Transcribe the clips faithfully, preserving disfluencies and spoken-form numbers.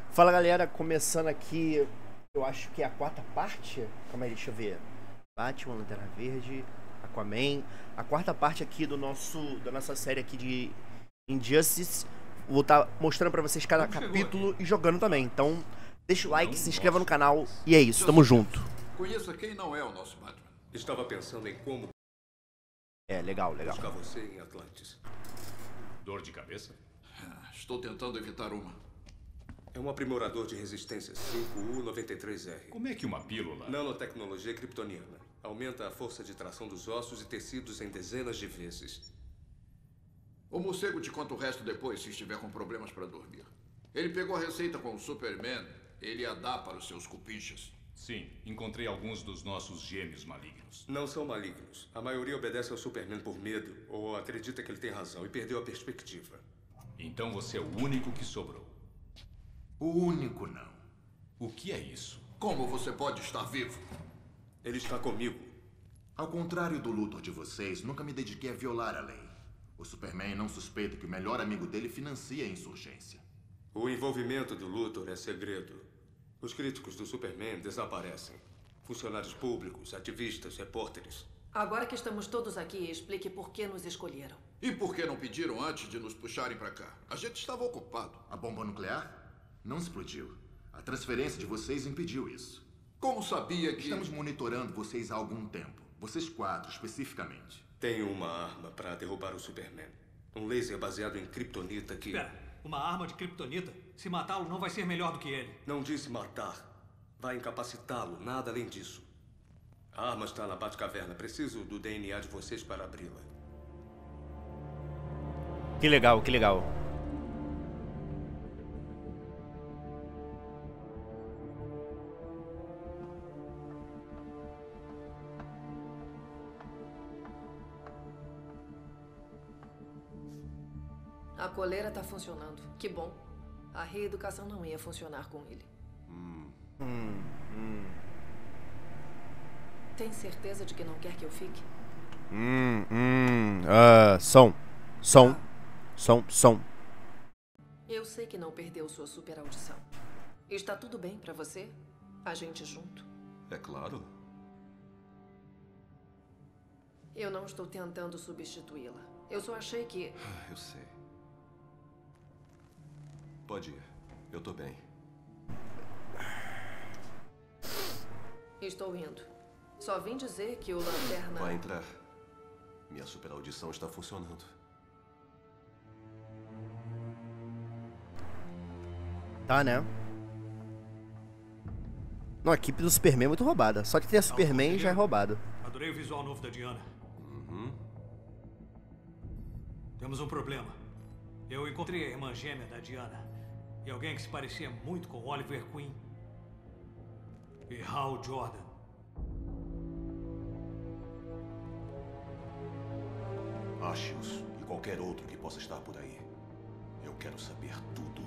Fala galera, começando aqui, eu acho que é a quarta parte. Calma aí, deixa eu ver. Batman, Lanterna Verde, Aquaman. A quarta parte aqui do nosso, da nossa série aqui de Injustice. Vou estar mostrando pra vocês cada capítulo e jogando também. Então, deixa o like, se inscreva no canal e é isso, tamo junto. Conheça quem não é o nosso Batman. Estava pensando em como É, legal, legal. buscar você em Atlantis. Dor de cabeça? Estou tentando evitar uma. É um aprimorador de resistência cinco U noventa e três R. Como é que uma pílula... Nanotecnologia kryptoniana. Aumenta a força de tração dos ossos e tecidos em dezenas de vezes. O morcego te conta o resto depois, se estiver com problemas para dormir. Ele pegou a receita com o Superman. Ele a dá para os seus cupinchas. Sim, encontrei alguns dos nossos gêmeos malignos. Não são malignos. A maioria obedece ao Superman por medo ou acredita que ele tem razão e perdeu a perspectiva. Então você é o único que sobrou. O único não. O que é isso? Como você pode estar vivo? Ele está comigo. Ao contrário do Luthor de vocês, nunca me dediquei a violar a lei. O Superman não suspeita que o melhor amigo dele financia a insurgência. O envolvimento do Luthor é segredo. Os críticos do Superman desaparecem. Funcionários públicos, ativistas, repórteres. Agora que estamos todos aqui, explique por que nos escolheram. E por que não pediram antes de nos puxarem para cá? A gente estava ocupado. A bomba nuclear não explodiu. A transferência de vocês impediu isso. Como sabia que... Estamos monitorando vocês há algum tempo. Vocês quatro, especificamente. Tenho uma arma para derrubar o Superman. Um laser baseado em kryptonita que... Espera, uma arma de kryptonita? Se matá-lo não vai ser melhor do que ele. Não disse matar. Vai incapacitá-lo, nada além disso. A arma está na Batcaverna. Preciso do D N A de vocês para abri-la. Que legal, que legal. A coleira tá funcionando. Que bom. A reeducação não ia funcionar com ele. Hum. Hum, hum. Tem certeza de que não quer que eu fique? Hum, hum. Uh, som. Som. Som, som. Eu sei que não perdeu sua super audição. Está tudo bem pra você? A gente junto? É claro. Eu não estou tentando substituí-la. Eu só achei que... Eu sei. Pode ir. Eu tô bem. Estou indo. Só vim dizer que o Lanterna... Vai entrar. Minha super audição está funcionando. Tá, né? Não, a equipe do Superman é muito roubada. Só de ter a Superman já é roubado. Adorei o visual novo da Diana. Uhum. Temos um problema. Eu encontrei a irmã gêmea da Diana. E alguém que se parecia muito com Oliver Queen. E Hal Jordan. Ache-os e qualquer outro que possa estar por aí. Eu quero saber tudo.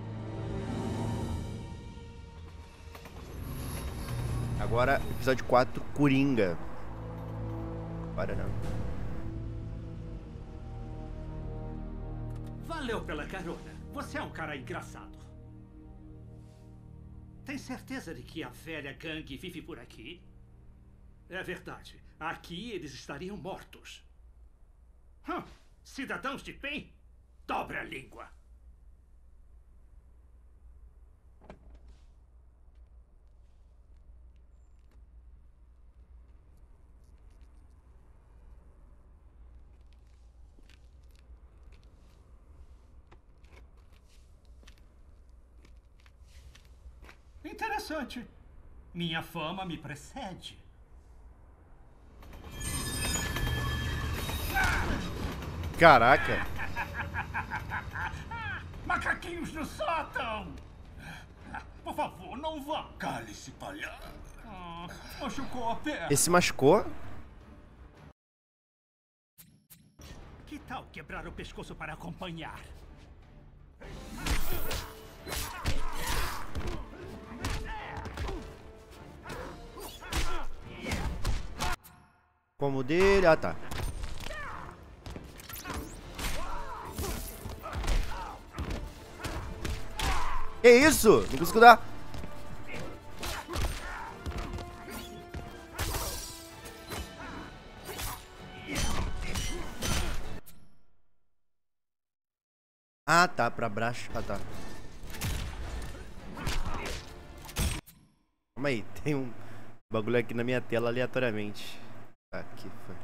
Agora, episódio quatro, Coringa. Para não. Valeu pela carona. Você é um cara engraçado. Tem certeza de que a velha gangue vive por aqui? É verdade. Aqui eles estariam mortos. Hum, cidadãos de bem? Dobra a língua. Interessante. Minha fama me precede. Caraca. Macaquinhos no sótão! Por favor, não vá. Cale-se, palhaço. Ah, machucou a perna. Esse machucou. Que tal quebrar o pescoço para acompanhar? Como dele. Ah, tá. Que isso? Não consigo dar. Ah, tá, pra baixo. Ah, tá. Calma aí, tem um bagulho aqui na minha tela aleatoriamente. Aqui foi.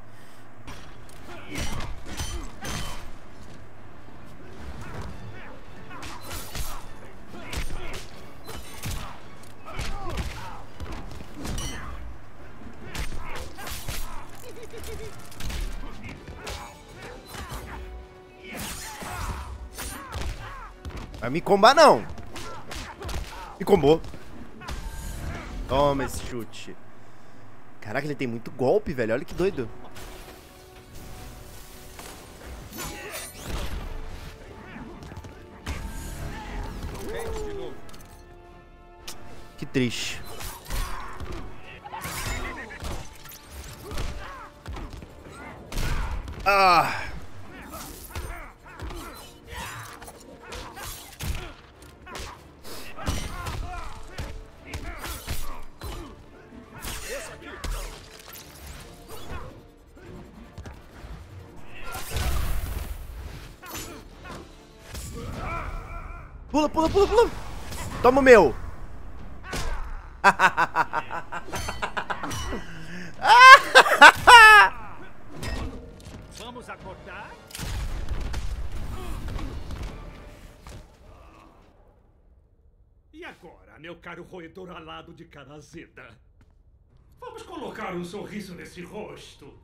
Vai me combar não. Me combou. Toma esse chute. Caraca, ele tem muito golpe, velho. Olha que doido. Que triste. Ah! Pula, pula, pula, pula. Toma o meu. Vamos acordar? E agora, meu caro roedor alado de cara azeda? Vamos colocar um sorriso nesse rosto.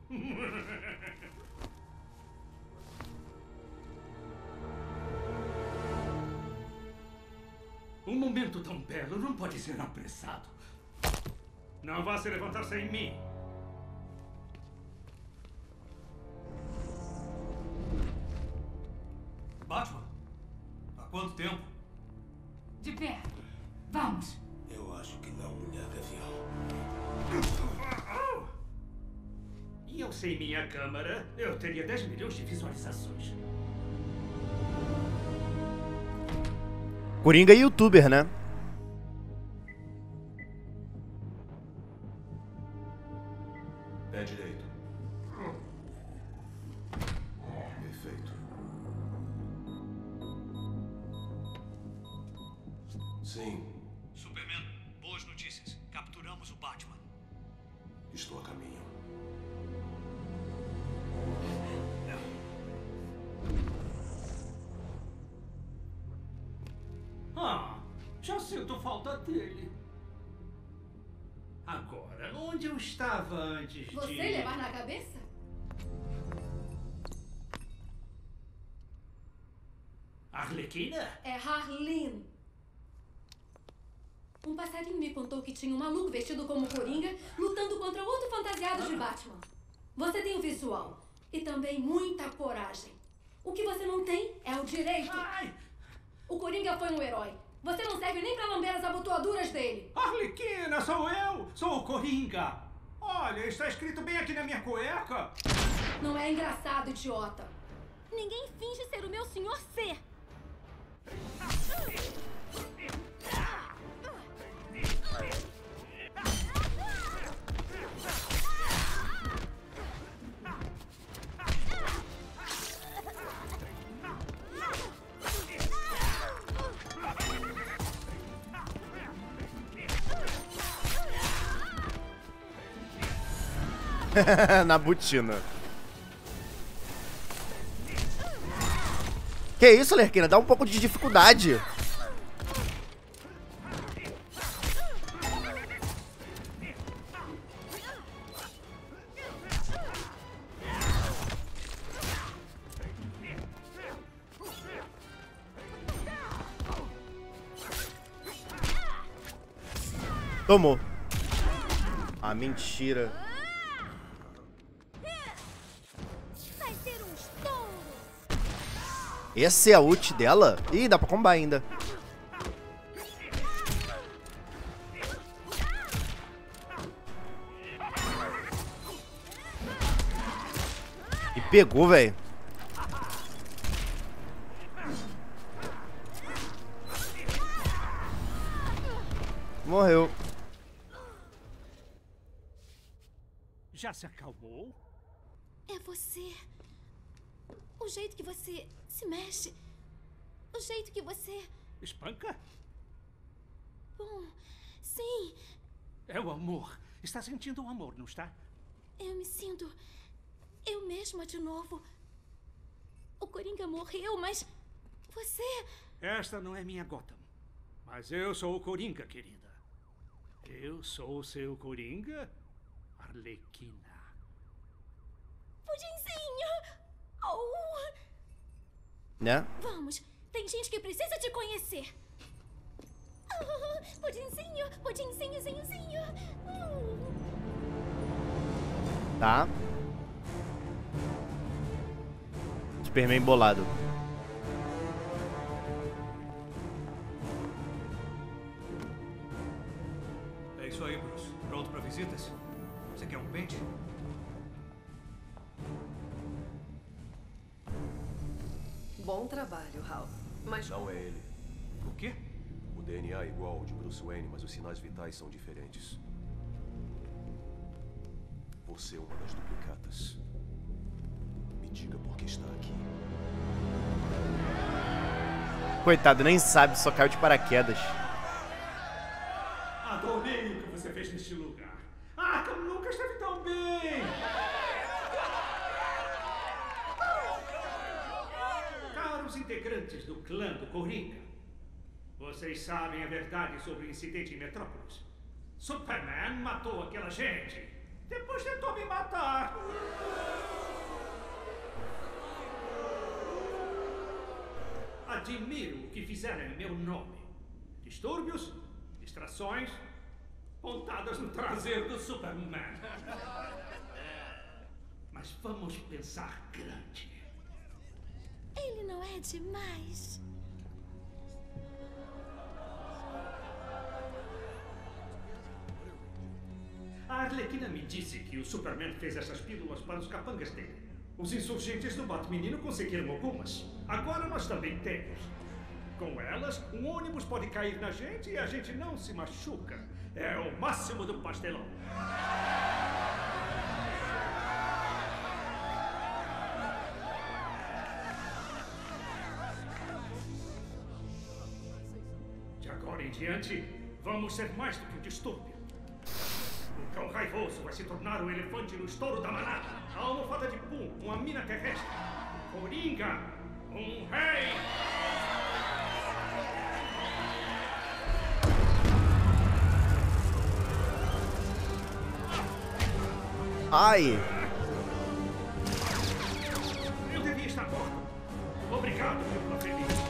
Um momento tão belo não pode ser apressado. Não vá se levantar sem mim. Batman? Há quanto tempo? De pé. Vamos. Eu acho que não, mulher gavião. E eu sem minha câmera, eu teria dez milhões de visualizações. Coringa é youtuber, né? Pé direito. Perfeito. Sim, Superman, boas notícias. Capturamos o Batman. estou a caminho. Ah, já sinto falta dele. Agora, onde eu estava antes Você de... levar na cabeça? Arlequina? É Harleen. Um passarinho me contou que tinha um maluco vestido como Coringa lutando contra outro fantasiado de Batman. Você tem o visual e também muita coragem. O que você não tem é o direito. Ai! O Coringa foi um herói. Você não serve nem pra lamber as abotoaduras dele. Arlequina, sou eu! Sou o Coringa! Olha, está escrito bem aqui na minha cueca. Não é engraçado, idiota. Ninguém finge ser o meu senhor C. Na botina. Que isso, Lerquina? Dá um pouco de dificuldade. Tomou. Ah, mentira. Vai ser um estouro. Essa é a ult dela? Ih, dá pra combar ainda. E pegou, velho. Morreu. Já se acalmou? É você. O jeito que você se mexe. O jeito que você... Espanca? Bom, sim. É o amor. Está sentindo o amor, não está? Eu me sinto... eu mesma de novo. O Coringa morreu, mas... você... Esta não é minha Gotham. Mas eu sou o Coringa, querida. Eu sou o seu Coringa, Arlequina. Pudinzinho! Oh! Né? Vamos, tem gente que precisa te conhecer. Oh, pudinzinho, pudinzinho, zinho, zinho. Uh. Tá. Superman bolado. É isso aí, Bruce. Pronto pra visitas? Você quer um pente? Bom trabalho, Hal. Mas... Não é ele. O quê? O D N A é igual ao de Bruce Wayne, mas os sinais vitais são diferentes. Você é uma das duplicatas. Me diga por que está aqui. Coitado, nem sabe, só caiu de paraquedas. Adorei o que você fez neste lugar. Arkham nunca esteve tão bem. Caros integrantes do clã do Coringa, vocês sabem a verdade sobre o incidente em Metrópolis. Superman matou aquela gente. Depois tentou me matar. Admiro o que fizeram em meu nome. Distúrbios, distrações, pontadas no traseiro do Superman. Mas vamos pensar grande. Ele não é demais. A Arlequina me disse que o Superman fez essas pílulas para os capangas dele. Os insurgentes do Batmenino conseguiram algumas. Agora nós também temos. Com elas, um ônibus pode cair na gente e a gente não se machuca. É o máximo do pastelão. De agora em diante, vamos ser mais do que um distúrbio. O cão raivoso vai se tornar um elefante no estouro da manada. A almofada de pum, uma mina terrestre. O Coringa, um rei. Ai! Eu devia estar morto. Obrigado, meu preferido.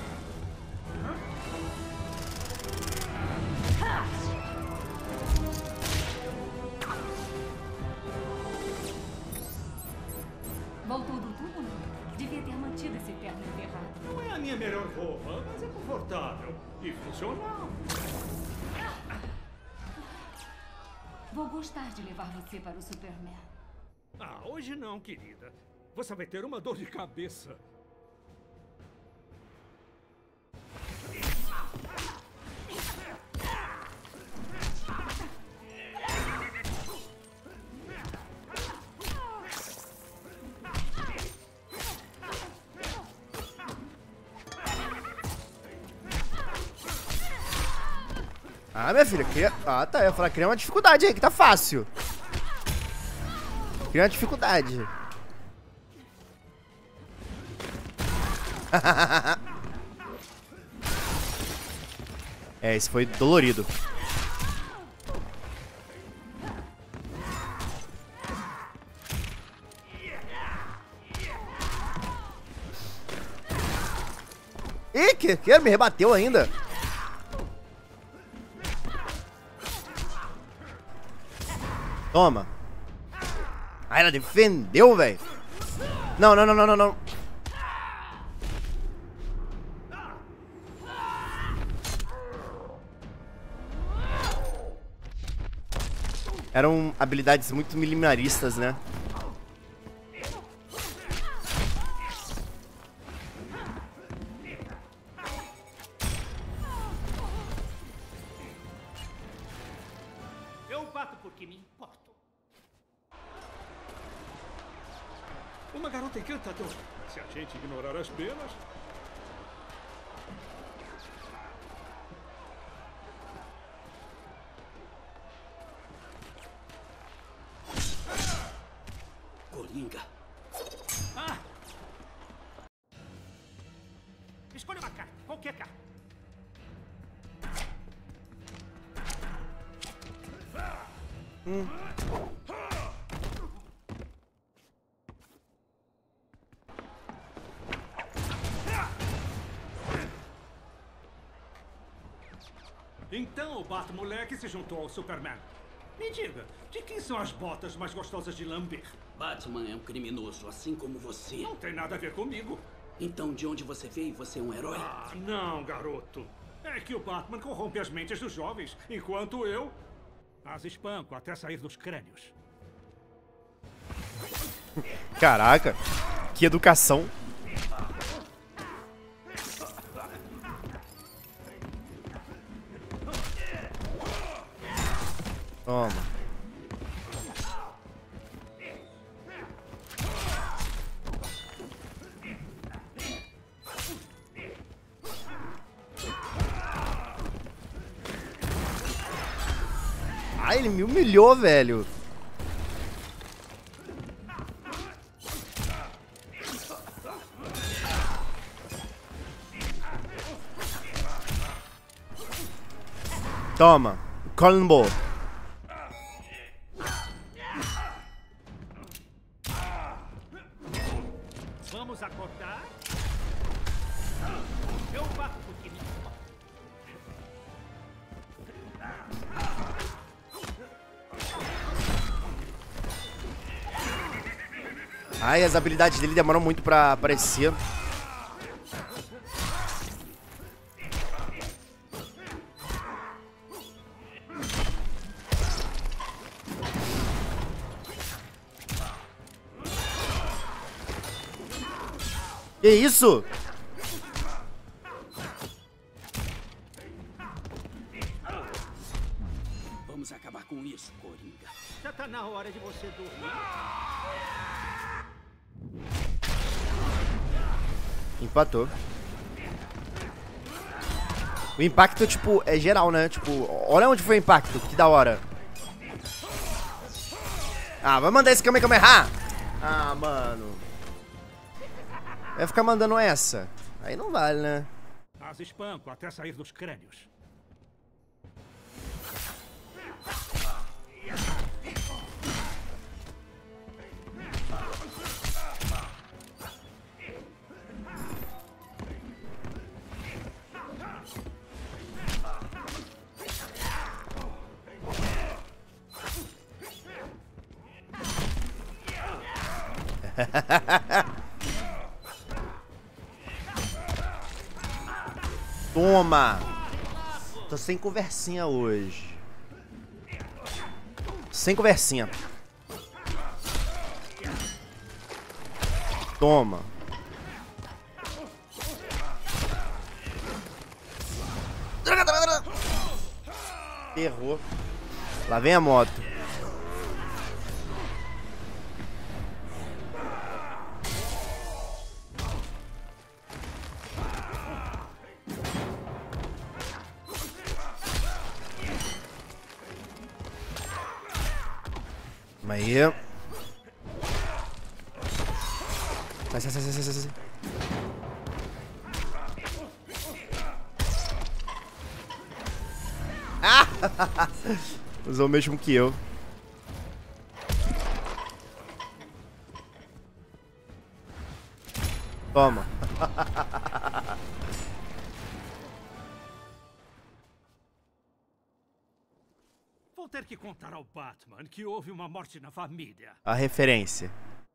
Voltou do túmulo? Devia ter mantido esse terno enterrado. Não é a minha melhor roupa, mas é confortável e funcional. Vou gostar de levar você para o Superman. Ah, hoje não, querida. Você vai ter uma dor de cabeça. Ah, minha filha, cria... Ah, tá, eu ia falar, cria uma dificuldade aí, que tá fácil. Cria uma dificuldade. É, esse foi dolorido. Ih, que, que me rebateu ainda. Toma. Ah, ela defendeu, velho. Não, não, não, não, não, não. Eram habilidades muito milimeristas, né? bato porque me importo. Uma garota encantadora. Se a gente ignorar as penas... Coringa. Ah! Escolha uma carta. Qualquer carta. Hum. Então o Bat-moleque se juntou ao Superman. Me diga, de quem são as botas mais gostosas de lamber? Batman é um criminoso, assim como você. Não tem nada a ver comigo. Então, de onde você veio, você é um herói? Ah, não, garoto. É que o Batman corrompe as mentes dos jovens, enquanto eu as espanco até sair dos crânios. Caraca, que educação. Toma. Ah, ele me humilhou, velho. Toma, Columbo. Vamos acordar? Eu bato porque me importa. Ai, as habilidades dele demoram muito pra aparecer. Que isso? Vamos acabar com isso, Coringa. Já tá na hora de você dormir. Empatou. O impacto, tipo, é geral, né? Tipo, olha onde foi o impacto. Que da hora. Ah, vai mandar esse Kamehameha. Ah, mano. Vai ficar mandando essa. Aí não vale, né? As espanco até sair dos crânios. Toma! Tô sem conversinha hoje. Sem conversinha. Toma. Errou. Lá vem a moto. Aí. Sai, sai, sai, sai, sai, sai. Ah! Usou o mesmo que eu. Toma. Vou ter que contar ao Batman que houve uma morte na família. A referência.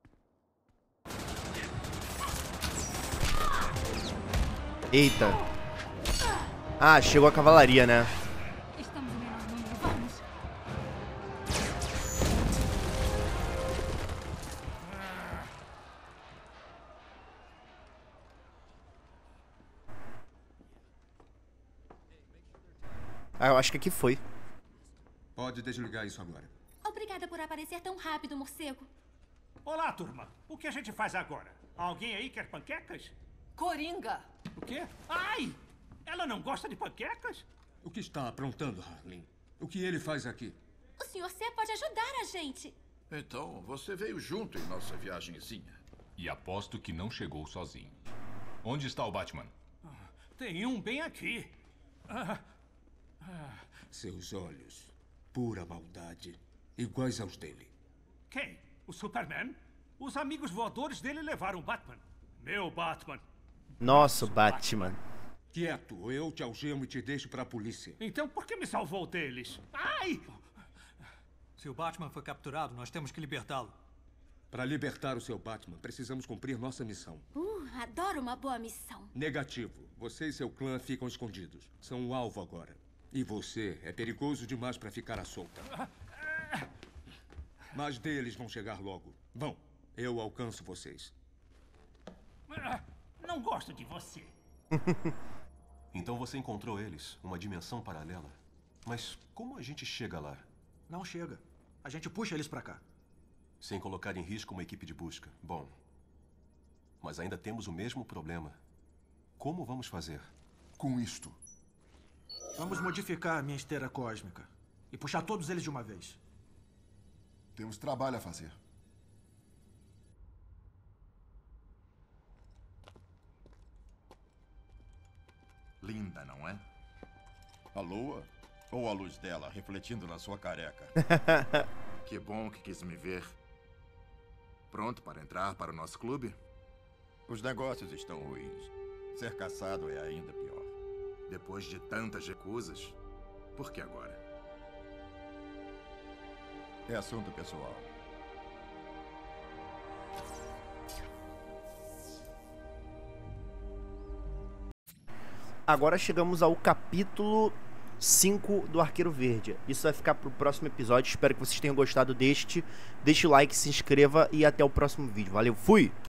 Eita. Ah, chegou a cavalaria, né? Estamos em menor número, vamos. Ah, eu acho que aqui foi. Pode desligar isso agora. Obrigada por aparecer tão rápido, morcego. Olá, turma. O que a gente faz agora? Alguém aí quer panquecas? Coringa! O quê? Ai! Ela não gosta de panquecas? O que está aprontando, Harlin? O que ele faz aqui? O senhor C pode ajudar a gente. Então, você veio junto em nossa viagenzinha. E aposto que não chegou sozinho. Onde está o Batman? Tem um bem aqui. Ah, ah. Seus olhos, pura maldade, iguais aos dele. Quem? O Superman? Os amigos voadores dele levaram o Batman. Meu Batman. Nosso Batman. Quieto, eu te algemo e te deixo para a polícia. Então por que me salvou deles? Ai! Se o Batman foi capturado, nós temos que libertá-lo. Para libertar o seu Batman, precisamos cumprir nossa missão. Uh, adoro uma boa missão. Negativo. Você e seu clã ficam escondidos. São o alvo agora. E você é perigoso demais para ficar à solta. Mas deles vão chegar logo. Vão. Eu alcanço vocês. Não gosto de você. Então você encontrou eles, uma dimensão paralela. Mas como a gente chega lá? Não chega. A gente puxa eles pra cá. Sem colocar em risco uma equipe de busca. Bom. Mas ainda temos o mesmo problema. Como vamos fazer? Com isto. Vamos modificar a minha esteira cósmica. E puxar todos eles de uma vez. Temos trabalho a fazer. Linda, não é? A lua? Ou a luz dela refletindo na sua careca? Que bom que quis me ver. Pronto para entrar para o nosso clube? Os negócios estão ruins. Ser caçado é ainda pior. Depois de tantas recusas, por que agora? É assunto pessoal. Agora chegamos ao capítulo cinco do Arqueiro Verde. Isso vai ficar pro próximo episódio. Espero que vocês tenham gostado deste. Deixe o like, se inscreva e até o próximo vídeo. Valeu, fui!